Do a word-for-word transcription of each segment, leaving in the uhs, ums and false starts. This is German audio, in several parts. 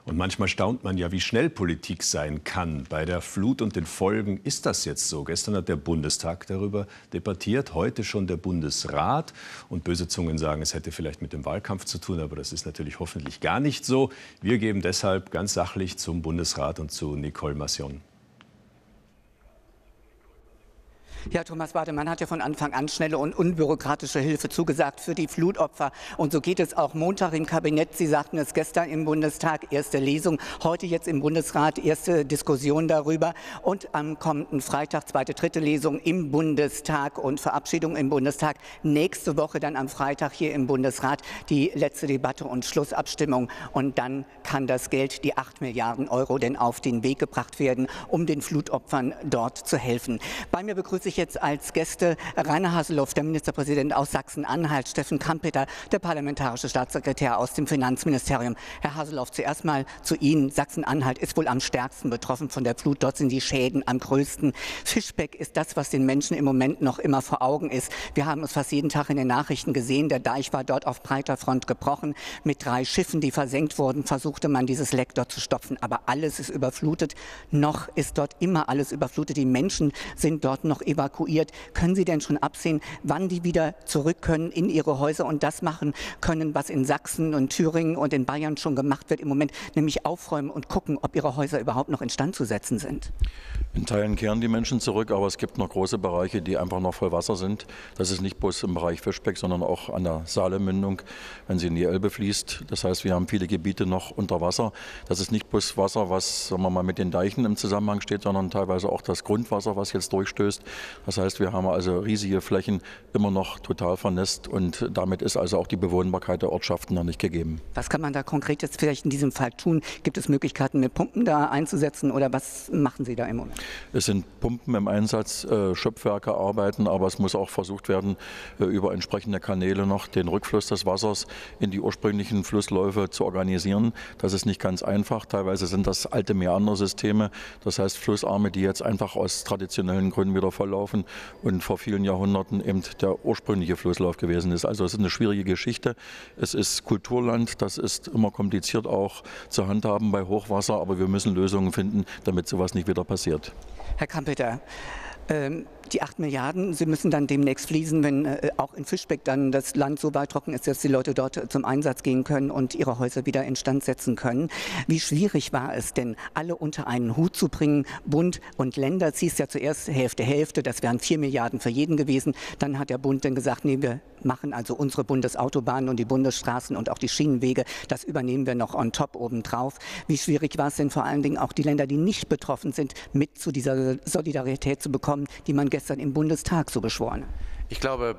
Und manchmal staunt man ja, wie schnell Politik sein kann. Bei der Flut und den Folgen ist das jetzt so. Gestern hat der Bundestag darüber debattiert, heute schon der Bundesrat. Und böse Zungen sagen, es hätte vielleicht mit dem Wahlkampf zu tun, aber das ist natürlich hoffentlich gar nicht so. Wir geben deshalb ganz sachlich zum Bundesrat und zu Nicole Massion. Ja, Thomas Bademann hat ja von Anfang an schnelle und unbürokratische Hilfe zugesagt für die Flutopfer. Und so geht es auch Montag im Kabinett. Sie sagten es gestern im Bundestag, erste Lesung, heute jetzt im Bundesrat, erste Diskussion darüber. Und am kommenden Freitag, zweite, dritte Lesung im Bundestag und Verabschiedung im Bundestag. Nächste Woche dann am Freitag hier im Bundesrat die letzte Debatte und Schlussabstimmung. Und dann kann das Geld, die acht Milliarden Euro, denn auf den Weg gebracht werden, um den Flutopfern dort zu helfen. Bei mir begrüße ich jetzt als Gäste Rainer Haseloff, der Ministerpräsident aus Sachsen-Anhalt, Steffen Kampeter, der parlamentarische Staatssekretär aus dem Finanzministerium. Herr Haseloff, zuerst mal zu Ihnen. Sachsen-Anhalt ist wohl am stärksten betroffen von der Flut. Dort sind die Schäden am größten. Fischbeck ist das, was den Menschen im Moment noch immer vor Augen ist. Wir haben es fast jeden Tag in den Nachrichten gesehen. Der Deich war dort auf breiter Front gebrochen. Mit drei Schiffen, die versenkt wurden, versuchte man dieses Leck dort zu stopfen. Aber alles ist überflutet. Noch ist dort immer alles überflutet. Die Menschen sind dort noch evakuiert. evakuiert. Können Sie denn schon absehen, wann die wieder zurück können in ihre Häuser und das machen können, was in Sachsen und Thüringen und in Bayern schon gemacht wird im Moment, nämlich aufräumen und gucken, ob ihre Häuser überhaupt noch instand zu setzen sind? In Teilen kehren die Menschen zurück, aber es gibt noch große Bereiche, die einfach noch voll Wasser sind. Das ist nicht bloß im Bereich Fischbeck, sondern auch an der Saalemündung, wenn sie in die Elbe fließt. Das heißt, wir haben viele Gebiete noch unter Wasser. Das ist nicht bloß Wasser, was, sagen wir mal, mit den Deichen im Zusammenhang steht, sondern teilweise auch das Grundwasser, was jetzt durchstößt. Das heißt, wir haben also riesige Flächen immer noch total vernässt und damit ist also auch die Bewohnbarkeit der Ortschaften noch nicht gegeben. Was kann man da konkret jetzt vielleicht in diesem Fall tun? Gibt es Möglichkeiten, mit Pumpen da einzusetzen oder was machen Sie da im Moment? Es sind Pumpen im Einsatz, äh, Schöpfwerke arbeiten, aber es muss auch versucht werden, äh, über entsprechende Kanäle noch den Rückfluss des Wassers in die ursprünglichen Flussläufe zu organisieren. Das ist nicht ganz einfach. Teilweise sind das alte Mäandersysteme, das heißt Flussarme, die jetzt einfach aus traditionellen Gründen wieder volllaufen und vor vielen Jahrhunderten eben der ursprüngliche Flusslauf gewesen ist. Also es ist eine schwierige Geschichte. Es ist Kulturland, das ist immer kompliziert auch zu handhaben bei Hochwasser, aber wir müssen Lösungen finden, damit sowas nicht wieder passiert. Herr Kampeter, ähm, die acht Milliarden, sie müssen dann demnächst fließen, wenn äh, auch in Fischbeck dann das Land so weit trocken ist, dass die Leute dort zum Einsatz gehen können und ihre Häuser wieder instand setzen können. Wie schwierig war es denn, alle unter einen Hut zu bringen? Bund und Länder, es hieß ja zuerst Hälfte, Hälfte, das wären vier Milliarden für jeden gewesen. Dann hat der Bund dann gesagt, nee, wir machen also unsere Bundesautobahnen und die Bundesstraßen und auch die Schienenwege, das übernehmen wir noch on top obendrauf. Wie schwierig war es denn vor allen Dingen auch die Länder, die nicht betroffen sind, mit zu dieser Solidarität zu bekommen, die man gestern im Bundestag so beschworen? Ich glaube,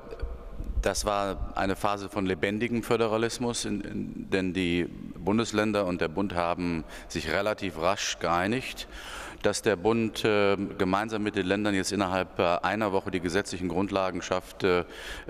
das war eine Phase von lebendigem Föderalismus, in, in, denn die Bundesländer und der Bund haben sich relativ rasch geeinigt, dass der Bund äh, gemeinsam mit den Ländern jetzt innerhalb äh, einer Woche die gesetzlichen Grundlagen schafft, äh,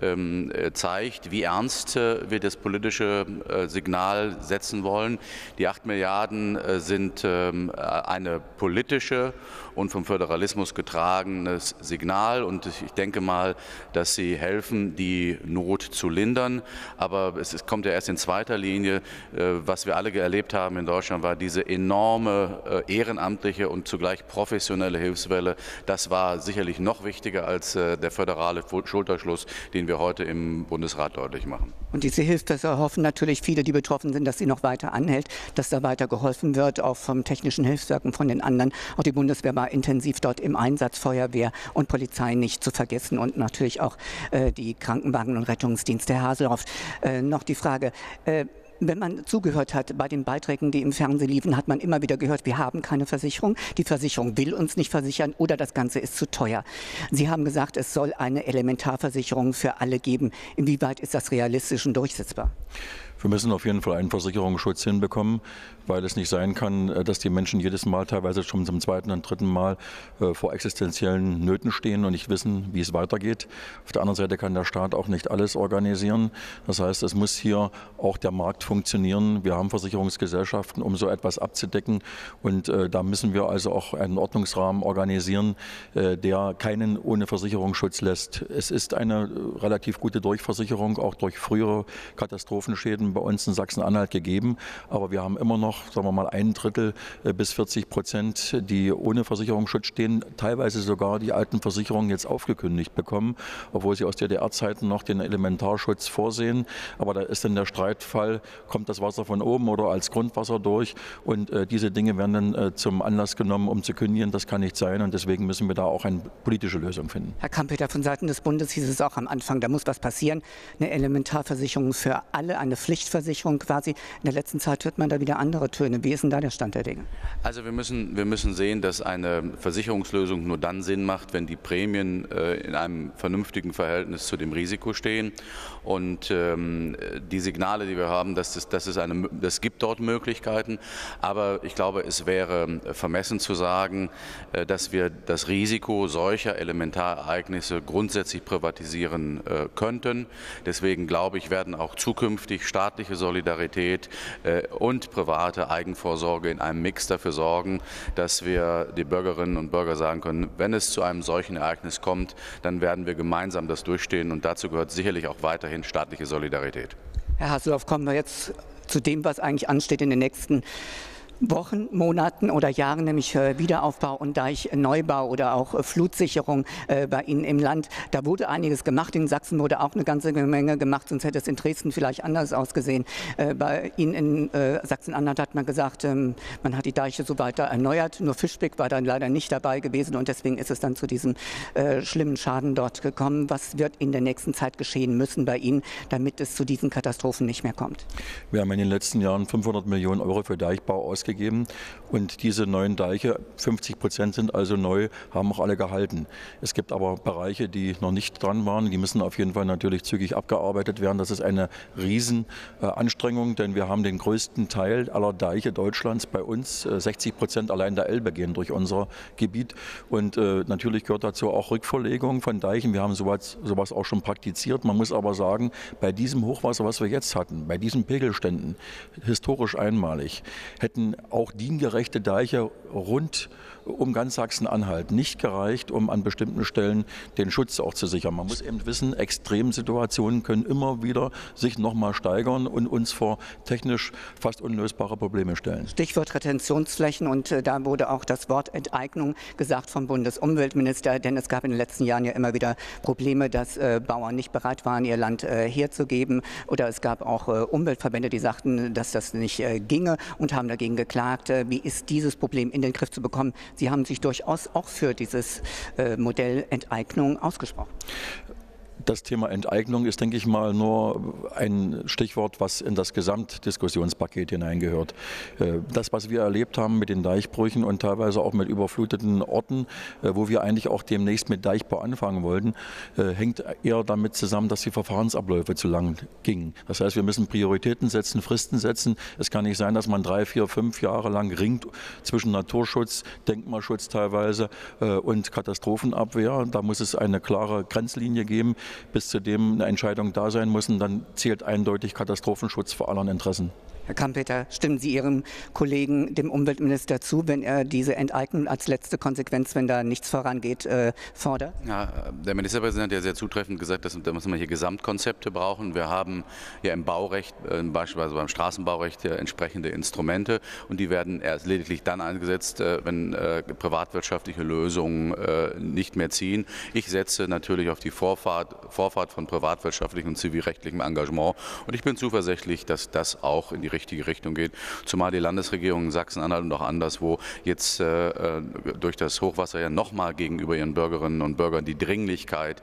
äh, zeigt, wie ernst äh, wir das politische äh, Signal setzen wollen. Die acht Milliarden äh, sind äh, eine politische und vom Föderalismus getragenes Signal und ich denke mal, dass sie helfen, die Not zu lindern, aber es, es kommt ja erst in zweiter Linie. Äh, was wir alle erlebt haben in Deutschland war diese enorme äh, ehrenamtliche und zugleich professionelle Hilfswelle. Das war sicherlich noch wichtiger als äh, der föderale Schulterschluss, den wir heute im Bundesrat deutlich machen. Und diese Hilfe hoffen natürlich viele, die betroffen sind, dass sie noch weiter anhält, dass da weiter geholfen wird, auch vom technischen Hilfswerk und von den anderen. Auch die Bundeswehr war intensiv dort im Einsatz, Feuerwehr und Polizei nicht zu vergessen und natürlich auch äh, die Krankenwagen und Rettungsdienste. Herr Haseloff, äh, noch die Frage, äh, wenn man zugehört hat bei den Beiträgen, die im Fernsehen liefen, hat man immer wieder gehört, wir haben keine Versicherung, die Versicherung will uns nicht versichern oder das Ganze ist zu teuer. Sie haben gesagt, es soll eine Elementarversicherung für alle geben. Inwieweit ist das realistisch und durchsetzbar? Wir müssen auf jeden Fall einen Versicherungsschutz hinbekommen, weil es nicht sein kann, dass die Menschen jedes Mal, teilweise schon zum zweiten und dritten Mal, vor existenziellen Nöten stehen und nicht wissen, wie es weitergeht. Auf der anderen Seite kann der Staat auch nicht alles organisieren. Das heißt, es muss hier auch der Markt funktionieren. Wir haben Versicherungsgesellschaften, um so etwas abzudecken. Und äh, da müssen wir also auch einen Ordnungsrahmen organisieren, äh, der keinen ohne Versicherungsschutz lässt. Es ist eine äh, relativ gute Durchversicherung, auch durch frühere Katastrophenschäden bei uns in Sachsen-Anhalt gegeben. Aber wir haben immer noch noch, sagen wir mal, ein Drittel bis vierzig Prozent, die ohne Versicherungsschutz stehen, teilweise sogar die alten Versicherungen jetzt aufgekündigt bekommen, obwohl sie aus D D R-Zeiten noch den Elementarschutz vorsehen. Aber da ist dann der Streitfall, kommt das Wasser von oben oder als Grundwasser durch, und äh, diese Dinge werden dann äh, zum Anlass genommen, um zu kündigen. Das kann nicht sein, und deswegen müssen wir da auch eine politische Lösung finden. Herr Kampeter, von Seiten des Bundes hieß es auch am Anfang, da muss was passieren. Eine Elementarversicherung für alle, eine Pflichtversicherung quasi. In der letzten Zeit hört man da wieder andere Töne. Wie ist denn da der Stand der Dinge? Also wir müssen, wir müssen sehen, dass eine Versicherungslösung nur dann Sinn macht, wenn die Prämien äh, in einem vernünftigen Verhältnis zu dem Risiko stehen. Und ähm, die Signale, die wir haben, dass es, dass es eine, das gibt dort Möglichkeiten. Aber ich glaube, es wäre vermessen zu sagen, äh, dass wir das Risiko solcher Elementarereignisse grundsätzlich privatisieren äh, könnten. Deswegen glaube ich, werden auch zukünftig staatliche Solidarität äh, und private Eigenvorsorge in einem Mix dafür sorgen, dass wir die Bürgerinnen und Bürger sagen können, wenn es zu einem solchen Ereignis kommt, dann werden wir gemeinsam das durchstehen, und dazu gehört sicherlich auch weiterhin staatliche Solidarität. Herr Hasselhoff, kommen wir jetzt zu dem, was eigentlich ansteht in den nächsten Wochen, Monaten oder Jahren, nämlich äh, Wiederaufbau und Deichneubau oder auch äh, Flutsicherung äh, bei Ihnen im Land. Da wurde einiges gemacht. In Sachsen wurde auch eine ganze Menge gemacht, sonst hätte es in Dresden vielleicht anders ausgesehen. Äh, bei Ihnen in äh, Sachsen-Anhalt hat man gesagt, ähm, man hat die Deiche so weiter erneuert. Nur Fischbeck war dann leider nicht dabei gewesen, und deswegen ist es dann zu diesem äh, schlimmen Schaden dort gekommen. Was wird in der nächsten Zeit geschehen müssen bei Ihnen, damit es zu diesen Katastrophen nicht mehr kommt? Wir haben in den letzten Jahren fünfhundert Millionen Euro für Deichbau ausgegeben. Gegeben. Und diese neuen Deiche, fünfzig Prozent sind also neu, haben auch alle gehalten. Es gibt aber Bereiche, die noch nicht dran waren. Die müssen auf jeden Fall natürlich zügig abgearbeitet werden. Das ist eine Riesenanstrengung, denn wir haben den größten Teil aller Deiche Deutschlands bei uns. sechzig Prozent allein der Elbe gehen durch unser Gebiet. Und äh, natürlich gehört dazu auch Rückverlegung von Deichen. Wir haben sowas, sowas auch schon praktiziert. Man muss aber sagen, bei diesem Hochwasser, was wir jetzt hatten, bei diesen Pegelständen, historisch einmalig, hätten auch diengerechte Deiche rund um ganz Sachsen-Anhalt nicht gereicht, um an bestimmten Stellen den Schutz auch zu sichern. Man muss eben wissen, Extremsituationen können immer wieder sich noch mal steigern und uns vor technisch fast unlösbare Probleme stellen. Stichwort Retentionsflächen, und äh, da wurde auch das Wort Enteignung gesagt vom Bundesumweltminister, denn es gab in den letzten Jahren ja immer wieder Probleme, dass äh, Bauern nicht bereit waren, ihr Land äh, herzugeben, oder es gab auch äh, Umweltverbände, die sagten, dass das nicht äh, ginge und haben dagegen geklagt. Äh, wie ist dieses Problem in den Griff zu bekommen? Sie haben sich durchaus auch für dieses äh, Modell Enteignung ausgesprochen. Das Thema Enteignung ist, denke ich mal, nur ein Stichwort, was in das Gesamtdiskussionspaket hineingehört. Das, was wir erlebt haben mit den Deichbrüchen und teilweise auch mit überfluteten Orten, wo wir eigentlich auch demnächst mit Deichbau anfangen wollten, hängt eher damit zusammen, dass die Verfahrensabläufe zu lang gingen. Das heißt, wir müssen Prioritäten setzen, Fristen setzen. Es kann nicht sein, dass man drei, vier, fünf Jahre lang ringt zwischen Naturschutz, Denkmalschutz teilweise und Katastrophenabwehr. Da muss es eine klare Grenzlinie geben, bis zu dem eine Entscheidung da sein muss, und dann zählt eindeutig Katastrophenschutz vor allen Interessen. Herr Kampeter, stimmen Sie Ihrem Kollegen, dem Umweltminister, zu, wenn er diese Enteignung als letzte Konsequenz, wenn da nichts vorangeht, äh, fordert? Ja, der Ministerpräsident hat ja sehr zutreffend gesagt, dass, dass wir hier Gesamtkonzepte brauchen. Wir haben ja im Baurecht, äh, beispielsweise beim Straßenbaurecht, ja entsprechende Instrumente, und die werden erst lediglich dann eingesetzt, äh, wenn äh, privatwirtschaftliche Lösungen äh, nicht mehr ziehen. Ich setze natürlich auf die Vorfahrt, Vorfahrt von privatwirtschaftlichem und zivilrechtlichem Engagement, und ich bin zuversichtlich, dass das auch in die richtige Richtung geht, zumal die Landesregierung in Sachsen-Anhalt und auch anderswo jetzt äh, durch das Hochwasser ja nochmal gegenüber ihren Bürgerinnen und Bürgern die Dringlichkeit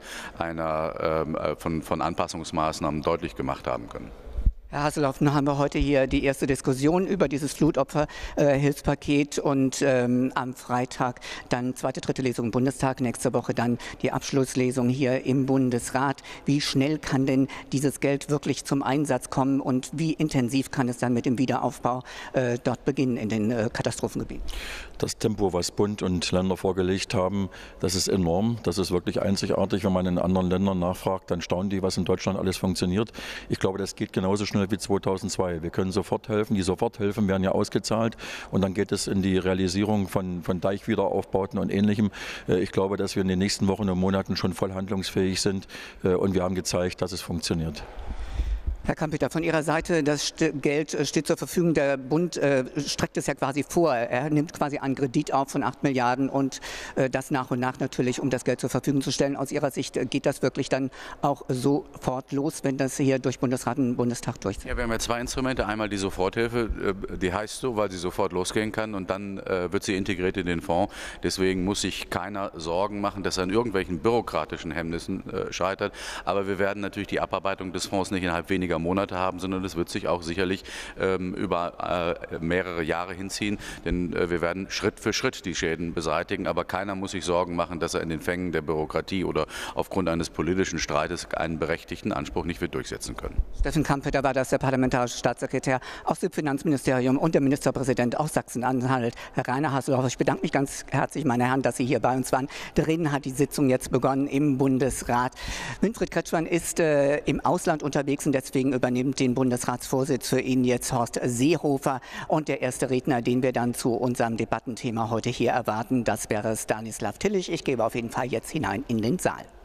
einer, äh, von, von Anpassungsmaßnahmen deutlich gemacht haben können. Herr Hasselhoff, nun haben wir heute hier die erste Diskussion über dieses Flutopferhilfspaket, äh, und ähm, am Freitag dann zweite, dritte Lesung im Bundestag, nächste Woche dann die Abschlusslesung hier im Bundesrat. Wie schnell kann denn dieses Geld wirklich zum Einsatz kommen, und wie intensiv kann es dann mit dem Wiederaufbau äh, dort beginnen in den äh, Katastrophengebieten? Das Tempo, was Bund und Länder vorgelegt haben, das ist enorm. Das ist wirklich einzigartig. Wenn man in anderen Ländern nachfragt, dann staunen die, was in Deutschland alles funktioniert. Ich glaube, das geht genauso schnell wie zweitausendzwei. Wir können sofort helfen. Die Soforthilfen werden ja ausgezahlt, und dann geht es in die Realisierung von, von Deichwiederaufbauten und Ähnlichem. Ich glaube, dass wir in den nächsten Wochen und Monaten schon voll handlungsfähig sind, und wir haben gezeigt, dass es funktioniert. Herr Kampeter, von Ihrer Seite, das Geld steht zur Verfügung. Der Bund äh, streckt es ja quasi vor. Er nimmt quasi einen Kredit auf von acht Milliarden und äh, das nach und nach natürlich, um das Geld zur Verfügung zu stellen. Aus Ihrer Sicht äh, geht das wirklich dann auch sofort los, wenn das hier durch Bundesrat und Bundestag durchsetzt? Ja, wir haben ja zwei Instrumente. Einmal die Soforthilfe, äh, die heißt so, weil sie sofort losgehen kann und dann äh, wird sie integriert in den Fonds. Deswegen muss sich keiner Sorgen machen, dass er an irgendwelchen bürokratischen Hemmnissen äh, scheitert. Aber wir werden natürlich die Abarbeitung des Fonds nicht innerhalb weniger Monate haben, sondern es wird sich auch sicherlich ähm, über äh, mehrere Jahre hinziehen, denn äh, wir werden Schritt für Schritt die Schäden beseitigen, aber keiner muss sich Sorgen machen, dass er in den Fängen der Bürokratie oder aufgrund eines politischen Streites einen berechtigten Anspruch nicht wird durchsetzen können. Steffen Kampeter war das, der parlamentarische Staatssekretär aus dem Finanzministerium und der Ministerpräsident aus Sachsen-Anhalt, Herr Rainer Haseloff. Ich bedanke mich ganz herzlich, meine Herren, dass Sie hier bei uns waren. Drinnen hat die Sitzung jetzt begonnen im Bundesrat. Winfried Kretschmann ist äh, im Ausland unterwegs und deswegen übernimmt den Bundesratsvorsitz für ihn jetzt Horst Seehofer. Und der erste Redner, den wir dann zu unserem Debattenthema heute hier erwarten, das wäre Stanislav Tillich. Ich gebe auf jeden Fall jetzt hinein in den Saal.